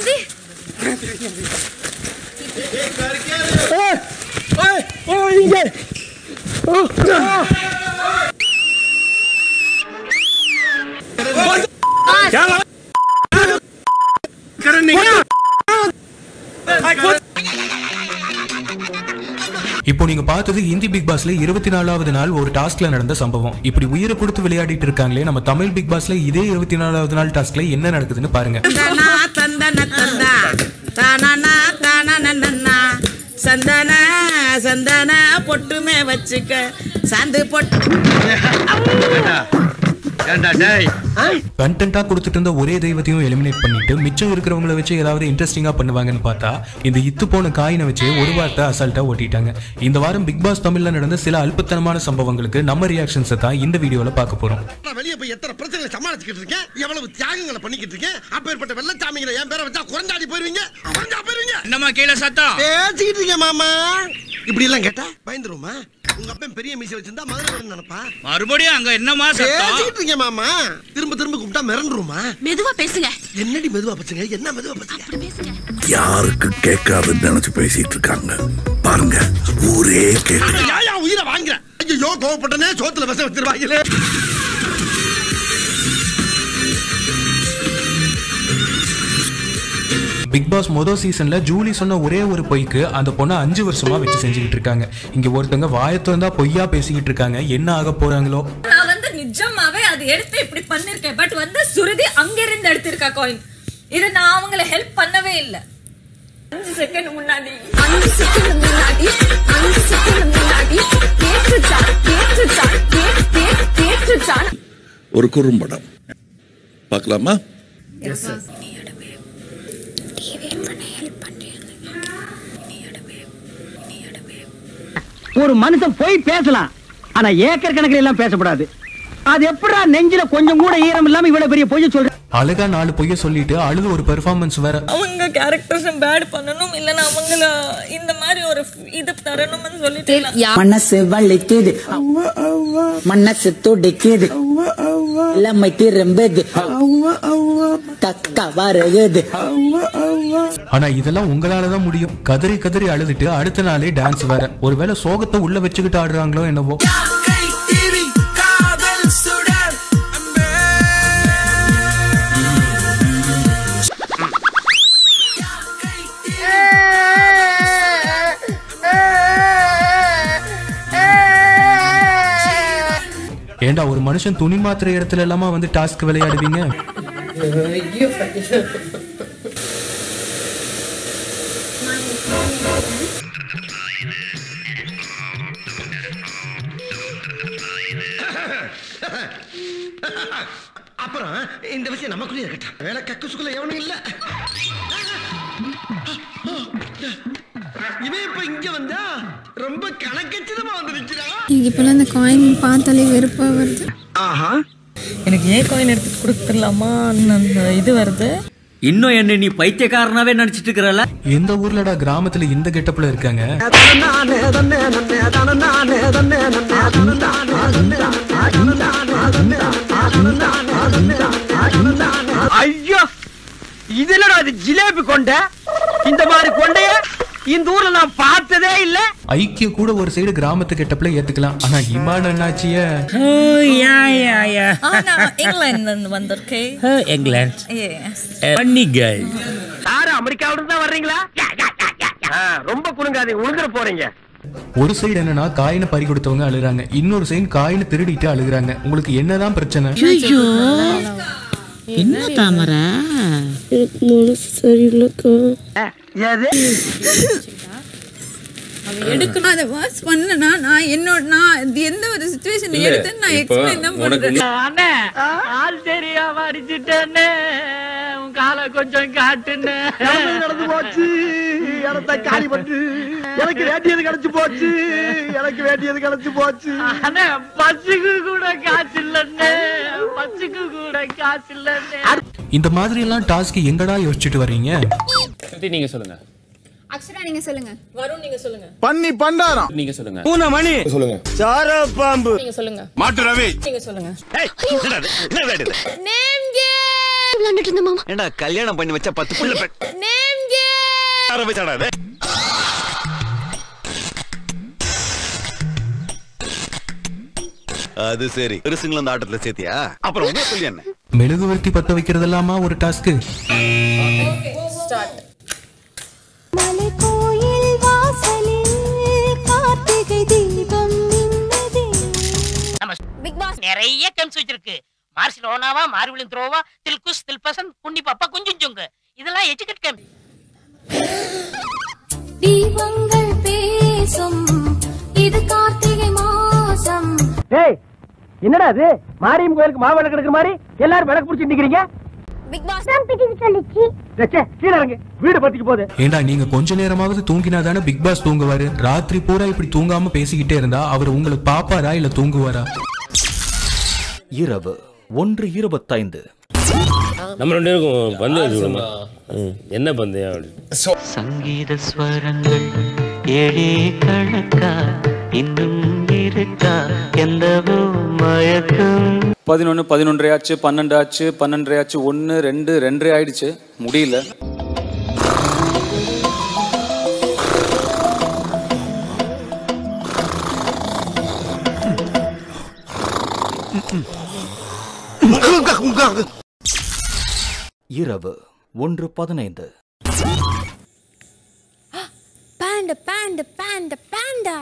चांदी இப்போ நீங்க பார்த்தது ஹிந்தி பிக் பாஸ்ல 24வது நாள் ஒரு டாஸ்க்ல நடந்த சம்பவம். இப்படி உயிரை கொடுத்து விளையாடிட்டு இருக்காங்களே நம்ம தமிழ் பிக் பாஸ்ல இதே 24வது நாள் டாஸ்க்ல என்ன நடக்குதுன்னு பாருங்க. சந்தன சந்தன பொட்டுமே வச்சுக்க சாந்து பொட்டு கண்டென்ட்டா கொடுத்துட்டு இருந்த ஒரே தெய்வத்தையும் எலிமினேட் பண்ணிட்டு மிச்சம் இருக்கிறவங்களை வச்சு ஏதாவது இன்ட்ரெஸ்டிங்கா பண்ணுவாங்கன்னு பார்த்தா இந்த இத்து போன காயினை வச்சு ஒரு வார்த்தை அசால்ட்டா ஓட்டிட்டாங்க. இந்த வாரம் பிக் பாஸ் தமிழ்ல நடந்த சில அல்பத்தனமான சம்பவங்களுக்கு நம்ம ரியாக்ஷன்ஸை தான் இந்த வீடியோல பார்க்க போறோம். வெளியே போய் எத்தனை பிரச்சனைகளை சமாளிச்சுக்கிட்டு இருக்கேன், எவ்வளவு தியாகங்களை பண்ணிக்கிட்டு இருக்கேன். அப்பேற்பட்ட வெள்ளச்சாமிகளை என் பேரை வச்சா குறைஞ்சாடி போயிருவீங்க. என்னமா கீழே சத்தம் பேசிக்கிட்டு இருக்கேன் மாமா. இப்படி எல்லாம் கேட்டா பயந்துருமா? உங்க அப்பன் பெரிய மீசை வச்சிருந்தா மதுரை நினைப்பா. மறுபடியும் அங்க என்னமா சத்தம்? பேசிக்கிட்டு இருக்கேன் மாமா. திரும்ப திரும்ப கூப்பிட்டா மிரண்டுருமா? மெதுவா பேசுங்க. என்னடி மெதுவா பேசுங்க? என்ன மெதுவா பேசுங்க? யாருக்கு கேட்காதுன்னு நினைச்சு பேசிட்டு இருக்காங்க பாருங்க. ஊரே கேட்க யாயா உயிரை வாங்குற? ஐயோ கோவப்பட்டனே, சோத்துல விஷம் வச்சிருவாங்களே. பிக் பாஸ் முதல் சீசன்ல ஜூலி சொன்ன ஒரே ஒரு பொய்க்கு அந்த பொண்ணை 5 வருஷமா வச்சு செஞ்சுக்கிட்டு இருக்காங்க. இங்க ஒருத்தங்க வாயத்திறந்தா பொய்யா பேசிக்கிட்டு இருக்காங்க. என்ன ஆக போறாங்களோ? நான் வந்து நிஜமாவே அது எடுத்து இப்படி பண்ணிருக்கேன். பட் வந்து சுருதி அங்க இருந்து எடுத்திருக்கா காயின். இது நான் அவங்களை ஹெல்ப் பண்ணவே இல்ல. 5 செகண்ட் முன்னாடி ஒரு குறும்படம் பார்க்கலாமா? ஒரு மனுஷன் போய் பேசலாம், ஆனா ஏக்கர் கணக்கில் எல்லாம் பேசக்கூடாது. அது எப்படா நெஞ்சில கொஞ்சம் கூட ஈரம் இல்லாம இவ்வளவு பெரிய பொய்ய சொல்ற? அழகா 4 பொய்ய சொல்லிட்டு அழுது ஒரு பெர்ஃபார்மன்ஸ் வேற. அவங்க கேரக்டர்ஸ் பேட் பண்ணனும் இல்லனா அவங்கள இந்த மாதிரி ஒரு இது தரணும்னு சொல்லிட்டு மனசு வலிக்குது, மனசு துடிக்குது, எல்லாமே திரும்புது, கக்கா வருகுது. ஆனா இதெல்லாம் உங்களாலதான் முடியும். கதறி கதறி அழுதுட்டு அடுத்த நாளே டான்ஸ் வேற. ஒருவேளை சோகத்தை உள்ள வச்சுக்கிட்டு ஆடுறாங்களோ என்னவோ. ஏண்டா ஒரு மனுஷன் துணி மாத்திர இடத்துல எல்லாமா வந்து டாஸ்க் விளையாடுவீங்க? அப்புறம் இந்த விஷயம் நமக்குள்ளே இருக்கட்டும். வேலை கக்குசுக்குள்ள எவனும் இல்ல. இவன் இப்ப இங்க வந்தா ரொம்ப கணக்கச்சிதமா வந்து நிக்கிறான். எனக்கு இப்பெல்லாம் இந்த காயின் பார்த்தாலே வெறுப்பா வருது. ஆஹா, எனக்கு ஏன் காயின் எடுத்து கொடுத்துடலாமா இது வருது. இன்னும் என்ன நீ பைத்தியக்காரனாவே நினைச்சிட்டு இருக்கறல? எந்த ஊர்லடா கிராமத்துல இந்த கெட்டப்ல இருக்காங்க? ஐயோ, இதுல அது ஜிலேபி கொண்ட. இந்த மாதிரி கொண்டைய இந்த ஊர்ல நான் பார்த்ததே இல்ல. ஐக்கிய கூட ஒரு சைடு கிராமத்து கெட்டப்ல ஏத்துக்கலாம். ஆனா இமான் அண்ணாச்சிய இங்கிலாந்து வந்திருக்கேன். இங்கிலாந்து பன்னி கேர்ள். யாரு அமெரிக்காவில இருந்து தான் வர்றீங்களா? ரொம்ப குலுங்காதீங்க, உழுந்துற போறீங்க. ஒரு சைடு என்னன்னா காயினை பறி கொடுத்தவங்க அழுறாங்க, இன்னொரு சைடு காயினை திருடிட்டு அழுகுறாங்க. உங்களுக்கு என்னதான் பிரச்சனை? என்ன தாமரை சரியில்லக்கா. எடுக்கணும் அதை வாட்ச் பண்ணனா நான் என்னோட நான் எந்த ஒரு சிச்சுவேஷன் எடுத்து நான் எக்ஸ்பிளைன் தான் பண்றேன். அண்ணே ஆள் தெரியாம அடிச்சிட்டேன்னு உன் காலை கொஞ்சம் காட்டுன்னு. நடந்து போச்சு, இடத்த காலி பண்ணு. எனக்கு வேண்டியது கிடைச்சு போச்சு, எனக்கு வேண்டியது கிடைச்சு போச்சு. அண்ணே பச்சுக்கு கூட காசு இல்லன்னு, பச்சுக்கு கூட காசு இல்லன்னு. இந்த மாதிரி எல்லாம் டாஸ்க் எங்கடா யோசிச்சுட்டு வர்றீங்க? நீங்க சொல்லுங்க. அக்ஷரா நீங்க சொல்லுங்க. வருண் நீங்க சொல்லுங்க. பண்ணி பண்டாரம் நீங்க சொல்லுங்க. பூனை மணி சொல்லுங்க. சார பாம்பு நீங்க சொல்லுங்க. மாட்டு ரவி. நீங்க சொல்லுங்க. என்ன வேண்டியது? நேம் கேம் விளையாண்டுட்டு இருந்த மாமா. ஏண்டா கல்யாணம் பண்ணி வச்ச 10 புள்ள நேம் கேம் ஆரம்பிச்சடா டேய். அது சரி பெருசுங்கள அந்த ஆட்டத்துல சேர்த்தியா? அப்புறம் உங்க சொல்லி என்ன? மெழுகுவர்த்தி பத்த வைக்கிறதெல்லாமா ஒரு டாஸ்க்? ஸ்டார்ட். மலை கோயில் வாசலில் கார்த்திகை தீபம் மின்னுதே. பிக் பாஸ் நிறைய கேம்ஸ் வச்சிருக்கு. மார்சிலோனாவா, மார்விலின் த்ரோவா, தில்குஸ், தில்பசன், குண்டி பாப்பா, குஞ்சுஞ்சுங்க. இதெல்லாம் எஜுகேட் கேம். தீபங்கள் பேசும் இது கார்த்திகை மாசம். டேய் என்னடா இது? மாரியம் கோயிலுக்கு மாவள கிடக்குற மாதிரி எல்லாரும் விளக்கு பிடிச்சி நிக்கிறீங்க. பிக் பாஸ் தான் பிடிச்சு சொல்லிச்சு. டச்சே கீழ இறங்கு. வீடு பத்திக்கு போகுது. ஏண்டா நீங்க கொஞ்ச நேரமாவது தூங்கினா தானே பிக் பாஸ் தூங்குவாரு. ராத்திரி பூரா இப்படி தூங்காம பேசிக்கிட்டே இருந்தா அவர் உங்களுக்கு பாப்பாரா இல்ல தூங்குவாரா? இரவு 1:25. நம்ம ரெண்டு பேருக்கும் பந்தயம் என்ன பந்தயம்? சங்கீத ஸ்வரங்கள் ஏழே கணக்கா இன்னும் இருக்கா எந்தவோ மயக்கம். 11 11 ஆச்சு, 12 ஆச்சு, 12 ஆச்சு, 1 2 2 ஆயிடுச்சு. முடியல. இரவு 1:15. பாண்டா பாண்டா பாண்டா பாண்டா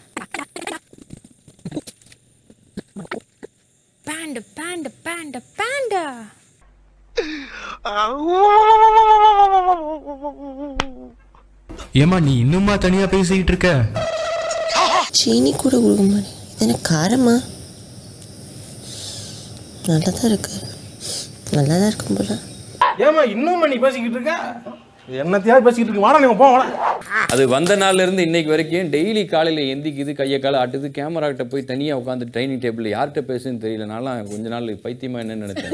பாண்டா பாண்டா பாண்டா பாண்டா. ஏமா நீ இன்னுமா தனியா பேசிக்கிட்டு இருக்க? சீனி கூட கொடுக்க மாட்டேன். எனக்கு காரமா நல்லதா இருக்கு. நல்லதா இருக்கும் போல. ஏமா இன்னும் நீ பேசிக்கிட்டு இருக்க? என்னத்தையாவது பேசிக்கிட்டு இருக்கு. வாடா நீங்க போ வாடா. அது வந்த நாள்ல இருந்து இன்னைக்கு வரைக்கும் டெய்லி காலையில எந்திக்குது, கையை காலை ஆட்டுது, கேமரா கிட்ட போய் தனியா உட்காந்து டைனிங் டேபிள் யார்கிட்ட பேசுன்னு தெரியல. நான்லாம் கொஞ்ச நாள் பைத்தியமா என்னன்னு நினைச்சேன்.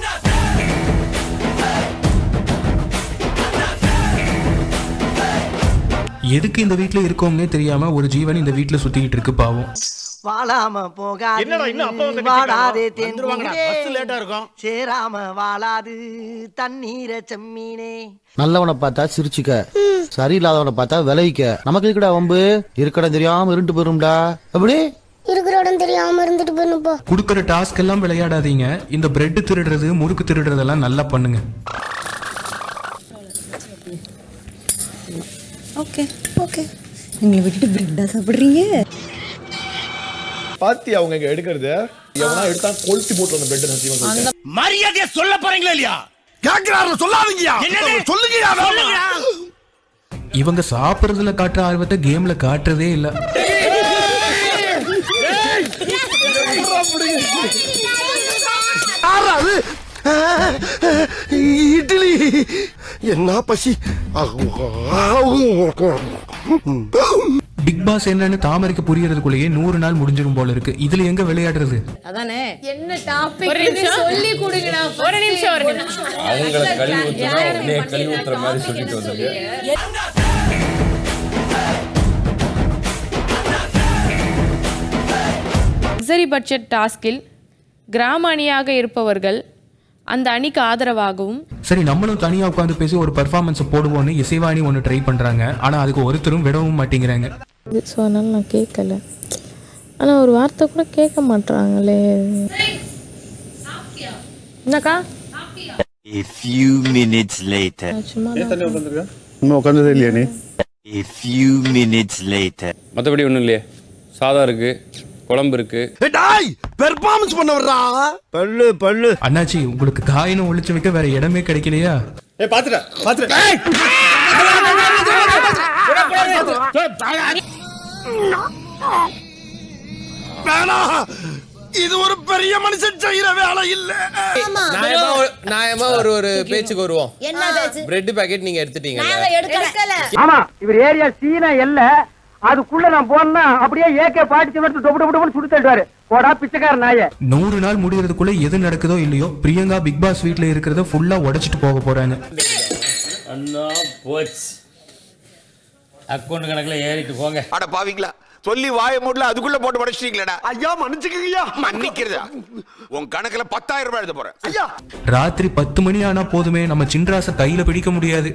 எதுக்கு இந்த வீட்டுல இருக்கோம்னே தெரியாம ஒரு ஜீவன் இந்த வீட்டுல சுத்திக்கிட்டு இருக்கு பாவம். வாழாம போகாது. என்னடா இன்னும் அப்பா வந்து வாடாதே வந்துருவாங்கடா. பஸ் லேட்டா இருக்கும். சேராம வாழாது தண்ணீர செம்மீனே. நல்லவனை பார்த்தா சிரிச்சுக்க, சரியில்லாதவனை பார்த்தா விளைவிக்க. நமக்கு இருக்கடா வம்பு. இருக்கடம் தெரியாம இருண்டு போயிரும்டா. அப்படி இருக்கிற இடம் தெரியாம இருந்துட்டு போயிருப்பா. குடுக்கற டாஸ்க் எல்லாம் விளையாடாதீங்க. இந்த பிரெட் திருடுறது, முறுக்கு திருடுறதெல்லாம் நல்லா பண்ணுங்க. Okay okay. நீங்க விட்டுட்டு பிரெட்டா சாப்பிடுறீங்க? பாத்தி அவங்க இங்க எடுக்கிறது எவனா எடுத்தா கொளுத்தி போட்டு அந்த பெட் சத்தியமா சொல்றேன். மரியாதையா சொல்ல போறீங்களா இல்லையா? கேக்குறாரு சொல்லாதீங்கயா. சொல்லுங்கயா. இவங்க சாப்பிடுறதுல காட்டுற ஆர்வத்தை கேம்ல காட்டுறதே இல்ல. இட்லி என்ன பசி. பிக் பாஸ் என்னன்னு தாமரைக்கு புரியறதுக்குள்ளேயே 100 நாள் முடிஞ்சிரும் போல இருக்கு. இதுல எங்க விளையாடுறது? அதானே என்ன டாபிக் சொல்லி கொடுங்கடா. ஒரு நிமிஷம் அவங்கள கழுவி ஊத்துறா உடனே கழுவி ஊத்துற மாதிரி சொல்லிட்டு வந்தீங்க. லக்ஸரி பட்ஜெட் டாஸ்கில் கிராம அணியாக இருப்பவர்கள் அந்த அணிக்கு ஆதரவாகவும். சரி நம்மளும் தனியா உட்காந்து பேசி ஒரு பெர்ஃபார்மன்ஸ் போடுவோம்னு இசைவாணி ஒன்று ட்ரை பண்றாங்க. ஆனா அதுக்கு ஒருத்தரும் விடவும் மாட்டேங்கிறாங்க. ஸோ அதனால நான் கேட்கல. ஆனா ஒரு வார்த்தை கூட கேட்க மாட்டாங்களே. என்னக்கா? A few minutes later. இன்னும் உட்கார்ந்ததே இல்லையா நீ? A few minutes later. மற்றபடி ஒன்றும் இல்லையே. சாதம் இருக்கு, குழம்பு இருக்கு. டேய் பெர்ஃபார்மன்ஸ் பண்ண வர்றா. பல்லு பல்லு. அண்ணாச்சி உங்களுக்கு காயினும் ஒளிச்சு வைக்க வேற இடமே கிடைக்கலையா? ஏய் பாத்துடா பாத்துடா. வேணா இது ஒரு பெரிய மனுஷன் செய்யற வேலை இல்ல. நாயமா ஒரு பேச்சுக்கு வருவோம். என்ன பேச்சு? பிரெட் பாக்கெட் நீங்க எடுத்துட்டீங்க. ஆமா இவர் ஏரியா சீனா எல்ல. அதுக்குள்ள நான் போனா அப்படியே ஏகே பாடிச்சு வந்து டொபு டொபு டொபு சுட்டு தள்ளுவாரு. போடா பிச்சைக்கார நாயே. 100 நாள் முடியறதுக்குள்ள எது நடக்குதோ இல்லையோ பிரியங்கா பிக் பாஸ் வீட்ல இருக்கிறத ஃபுல்லா உடைச்சிட்டு போக போறாங்க. அண்ணா போச்சு. அக்கௌண்ட் கணக்குல ஏறிட்டு போங்க. அட பாவீங்களா, சொல்லி வாய மூடல அதுக்குள்ள போட்டு உடைச்சிட்டீங்களா? ஐயா மன்னிச்சுக்கங்கய்யா. மன்னிக்கிறதா? உன் கணக்குல 10,000 ரூபாய் எழுத போறேன். ஐயா ராத்திரி 10 மணி ஆனா போதுமே நம்ம சின்ராச கையில பிடிக்க முடியாது.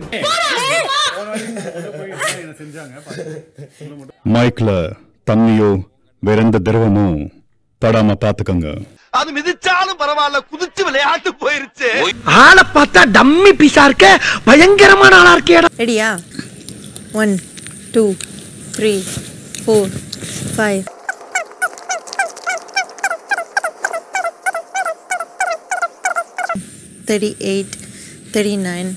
மைக்ல தண்ணியோ வேற எந்த திரவமோ படாம பாத்துக்கங்க. அது மிதிச்சாலும் பரவாயில்ல, குதிச்சு விளையாட்டு போயிருச்சு. ஆளை பார்த்தா டம்மி பீஸா இருக்க, பயங்கரமான ஆளா இருக்கேடா. ரெடியா? 1 2 3 4 5 38 39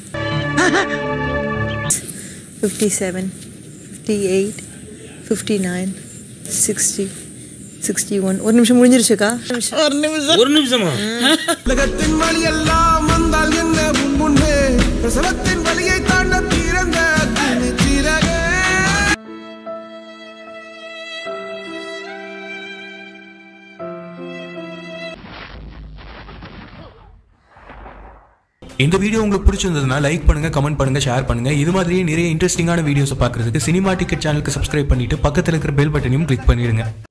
57 58 59 60 61. ஒரு நிமிஷம் முடிஞ்சிருச்சுக்கா. ஒரு நிமிஷமா? உலகத்தின் வழி எல்லாம் வந்தால் என்ன முன்னே பிரசவத்தின் வழியை தாண்ட பிறந்த சிறகே. இந்த வீடியோ உங்களுக்கு பிடிச்சிருந்ததுன்னா லைக் பண்ணுங்க, கமெண்ட் பண்ணுங்க, ஷேர் பண்ணுங்க. இது மாதிரியே நிறைய இன்ட்ரெஸ்டிங்கான வீடியோஸ் பார்க்கறதுக்கு சினிமா டிக்கெட் சேனலுக்கு சப்ஸ்கிரைப் பண்ணிட்டு பக்கத்துல இருக்கிற பெல் பட்டனையும் கிளிக் பண்ணிடுங்க.